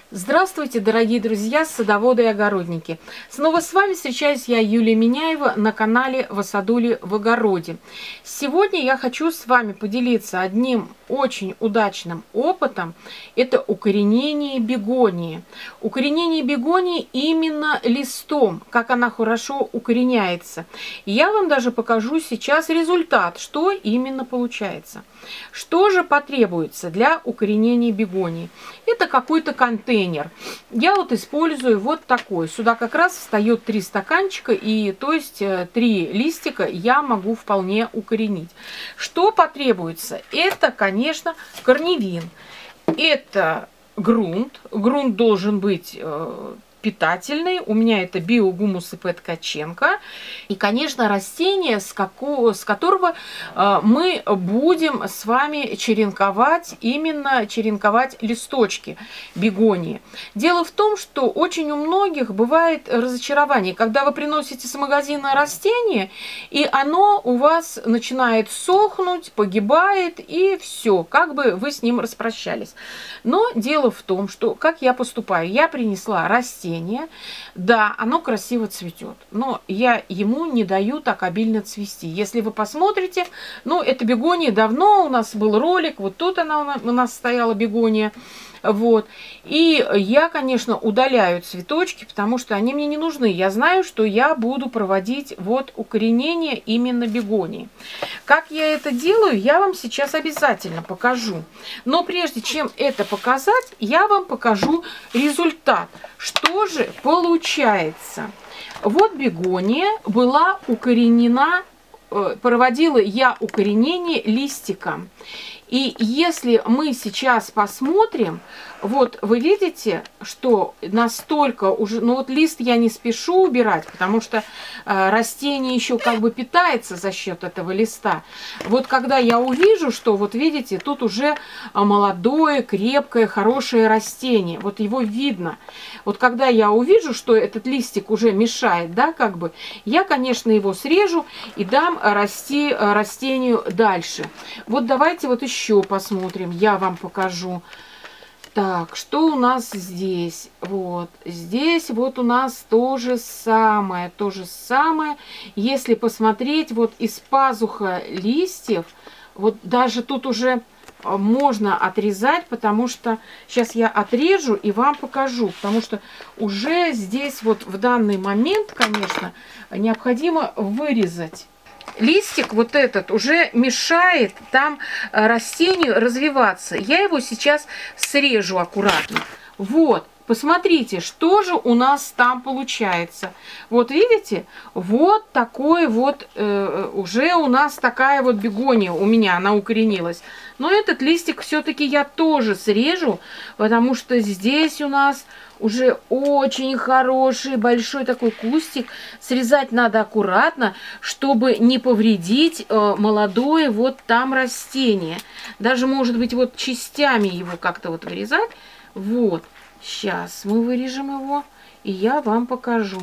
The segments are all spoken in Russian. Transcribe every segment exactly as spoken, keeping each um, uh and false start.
Здравствуйте, дорогие друзья, садоводы и огородники! Снова с вами встречаюсь я, Юлия Миняева, на канале «В садуле в огороде». Сегодня я хочу с вами поделиться одним очень удачным опытом. Это укоренение бегонии. Укоренение бегонии именно листом, как она хорошо укореняется. Я вам даже покажу сейчас результат, что именно получается. Что же потребуется для укоренения бегонии? Это какой-то контейнер. Я вот использую вот такой. Сюда как раз встает три стаканчика, и то есть три листика я могу вполне укоренить. Что потребуется? Это, конечно, корневин. Это грунт. Грунт должен быть питательный. У меня это биогумус и пэ Ткаченко. И, конечно, растение, с, какого, с которого э, мы будем с вами черенковать, именно черенковать листочки бегонии. Дело в том, что очень у многих бывает разочарование, когда вы приносите с магазина растение, и оно у вас начинает сохнуть, погибает, и все, как бы вы с ним распрощались. Но дело в том, что как я поступаю, я принесла растение. Да, оно красиво цветет, но я ему не даю так обильно цвести. Если вы посмотрите, ну, это бегония давно, у нас был ролик, вот тут она у нас стояла бегония, вот. И я, конечно, удаляю цветочки, потому что они мне не нужны. Я знаю, что я буду проводить вот укоренение именно бегонии. Как я это делаю, я вам сейчас обязательно покажу. Но прежде чем это показать, я вам покажу результат. Что же получается? Вот бегония была укоренена, проводила я укоренение листиком. И если мы сейчас посмотрим, вот вы видите, что настолько уже, ну вот лист я не спешу убирать, потому что э, растение еще как бы питается за счет этого листа. Вот когда я увижу, что вот видите, тут уже молодое, крепкое, хорошее растение, вот его видно. Вот когда я увижу, что этот листик уже мешает, да, как бы, я, конечно, его срежу и дам расти растению дальше. Вот давайте вот еще Еще посмотрим, я вам покажу. Так, что у нас здесь? Вот, здесь вот у нас то же самое, то же самое. Если посмотреть вот из пазуха листьев, вот даже тут уже можно отрезать, потому что сейчас я отрежу и вам покажу, потому что уже здесь вот в данный момент, конечно, необходимо вырезать. Листик вот этот уже мешает там растению развиваться. Я его сейчас срежу аккуратно. Вот, посмотрите, что же у нас там получается. Вот видите, вот такой вот, э, уже у нас такая вот бегония у меня, она укоренилась. Но этот листик все-таки я тоже срежу, потому что здесь у нас уже очень хороший большой такой кустик. Срезать надо аккуратно, чтобы не повредить э, молодое вот там растение. Даже может быть вот частями его как-то вот вырезать. Вот, сейчас мы вырежем его, и я вам покажу.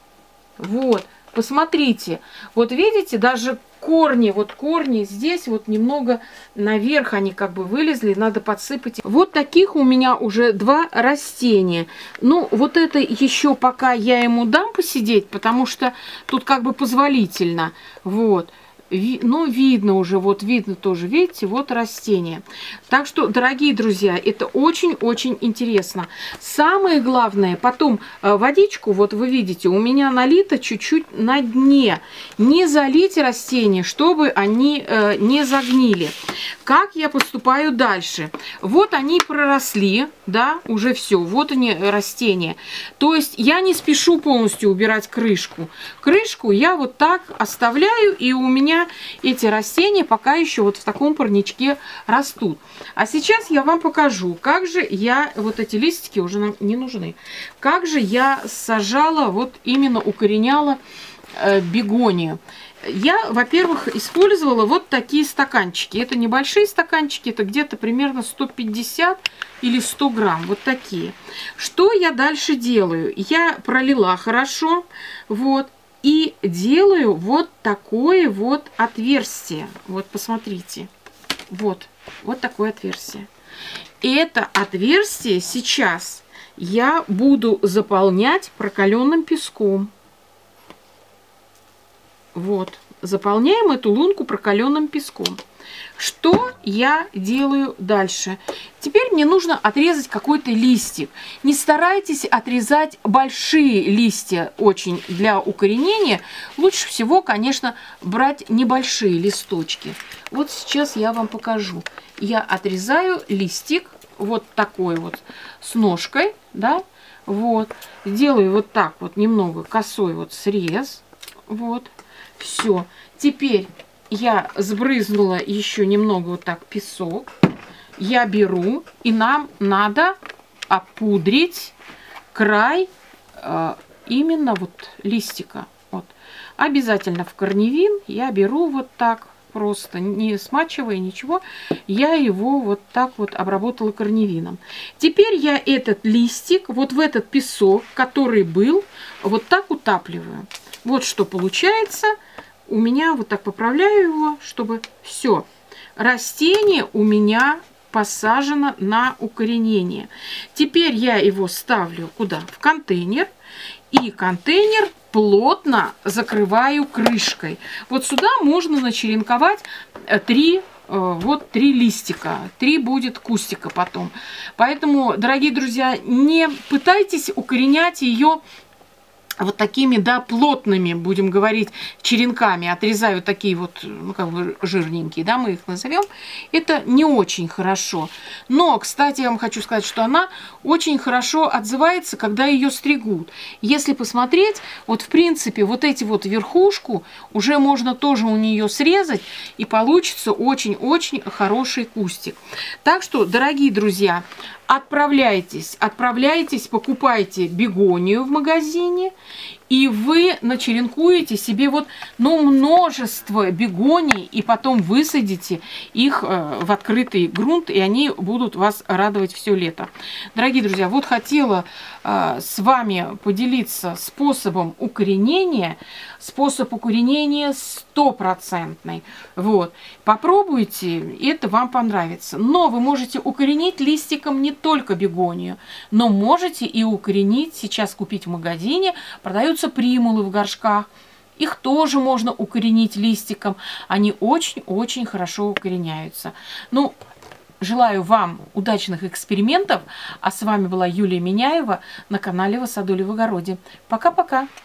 Вот, посмотрите, вот видите, даже корни, вот корни здесь вот немного наверх они как бы вылезли, надо подсыпать. Вот таких у меня уже два растения. Ну, вот это еще пока я ему дам посидеть, потому что тут как бы позволительно. Вот. Ну, видно уже, вот видно тоже, видите, вот растение. Так что, дорогие друзья, это очень-очень интересно. Самое главное, потом водичку, вот вы видите, у меня налито чуть-чуть на дне. Не залить растения, чтобы они э, не загнили. Как я поступаю дальше? Вот они проросли, да, уже все, вот они растения. То есть я не спешу полностью убирать крышку. Крышку я вот так оставляю, и у меня эти растения пока еще вот в таком парничке растут. А сейчас я вам покажу, как же я, вот эти листики уже нам не нужны, как же я сажала, вот именно укореняла э, бегонию. Я, во-первых, использовала вот такие стаканчики. Это небольшие стаканчики, это где-то примерно сто пятьдесят или сто грамм, вот такие. Что я дальше делаю? Я пролила хорошо, вот. И делаю вот такое вот отверстие. Вот посмотрите. Вот. Вот такое отверстие. И это отверстие сейчас я буду заполнять прокаленным песком. Вот, заполняем эту лунку прокаленным песком. Что я делаю дальше? Теперь мне нужно отрезать какой-то листик. Не старайтесь отрезать большие листья очень для укоренения. Лучше всего, конечно, брать небольшие листочки. Вот сейчас я вам покажу. Я отрезаю листик вот такой вот с ножкой, да, вот. Делаю вот так вот немного косой вот срез. Вот, все. Теперь я сбрызнула еще немного вот так песок. Я беру, и нам надо опудрить край э, именно вот листика. Вот. Обязательно в корневин я беру вот так, просто не смачивая ничего. Я его вот так вот обработала корневином. Теперь я этот листик вот в этот песок, который был, вот так утапливаю. Вот что получается. У меня вот так поправляю его, чтобы все. Растение у меня посажено на укоренение. Теперь я его ставлю куда? В контейнер. И контейнер плотно закрываю крышкой. Вот сюда можно начеренковать три, вот три листика. Три будет кустика потом. Поэтому, дорогие друзья, не пытайтесь укоренять ее вот такими, да, плотными, будем говорить, черенками. Отрезаю такие вот, ну, как бы жирненькие, да, мы их назовем. Это не очень хорошо. Но, кстати, я вам хочу сказать, что она очень хорошо отзывается, когда ее стригут. Если посмотреть, вот, в принципе, вот эти вот верхушку уже можно тоже у нее срезать, и получится очень-очень хороший кустик. Так что, дорогие друзья, отправляйтесь, отправляйтесь, покупайте бегонию в магазине, и вы начеренкуете себе вот, ну, множество бегоний, и потом высадите их э, в открытый грунт, и они будут вас радовать все лето. Дорогие друзья, вот хотела э, с вами поделиться способом укоренения. Способ укоренения стопроцентный. Вот. Попробуйте, это вам понравится. Но вы можете укоренить листиком не только бегонию, но можете и укоренить, сейчас купить в магазине, продаются примулы в горшках. Их тоже можно укоренить листиком. Они очень-очень хорошо укореняются. Ну, желаю вам удачных экспериментов. А с вами была Юлия Меняева на канале «В саду или в огороде». Пока-пока!